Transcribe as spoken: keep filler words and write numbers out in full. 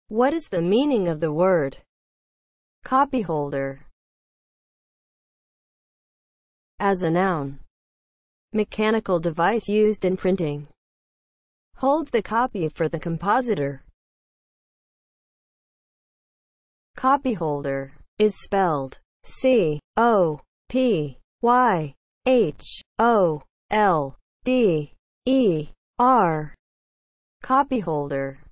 What is the meaning of the word copyholder? As a noun, mechanical device used in printing. Holds the copy for the compositor. Copyholder is spelled C O P Y H O L D E R. Copyholder.